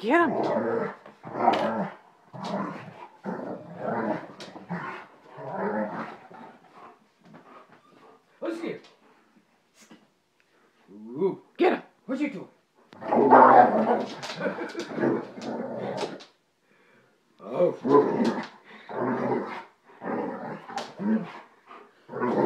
Get him. What's here? Ooh. Get him. What you doing? Oh.